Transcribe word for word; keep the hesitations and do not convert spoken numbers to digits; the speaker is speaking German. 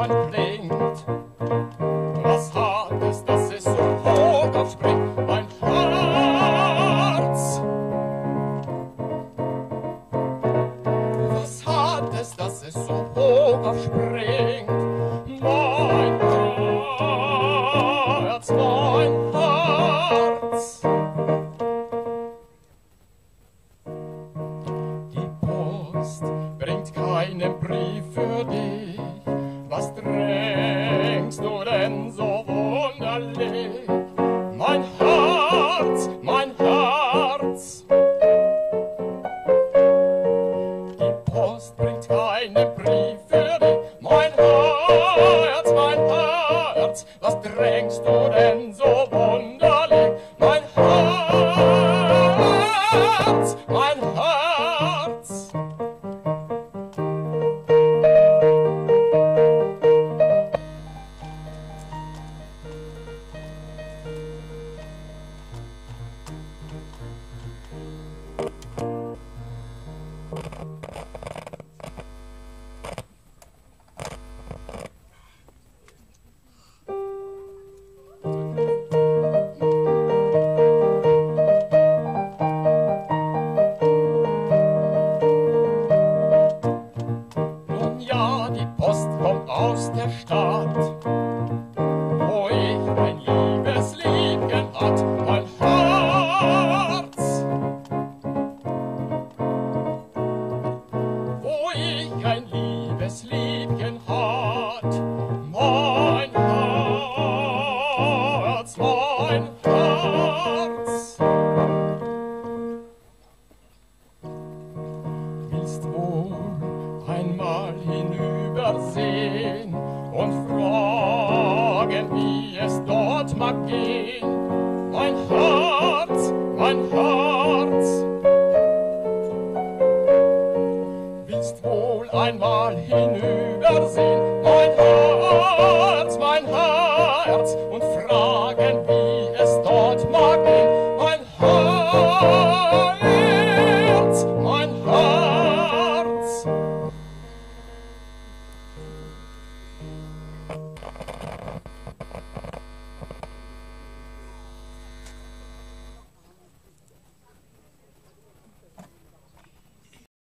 niemand blinkt. Was hat es, dass es so hoch aufspringt, mein Herz? Was hat es, dass es so hoch aufspringt, mein Herz, mein Herz? Die Post bringt keinen Brief für dich. Was drängst du denn so wunderlich? Mein Herz, mein Herz. Die Post bringt keinen Brief für dich. Mein Herz, mein Herz. Was drängst du denn so wunderlich? Mein Herz, mein Herz. Nun ja, die Post kommt aus der Stadt, wo ich mein liebes Liebchen hat, mein Herz. Wo ich ein liebes Liebchen hat, mein Herz, mein Herz. Willst wohl einmal hinübersehen und fragen, wie es dort mag gehen? Mein Herz, mein Herz. Willst wohl einmal hinübersehen, mein Herz, mein Herz, und fragen,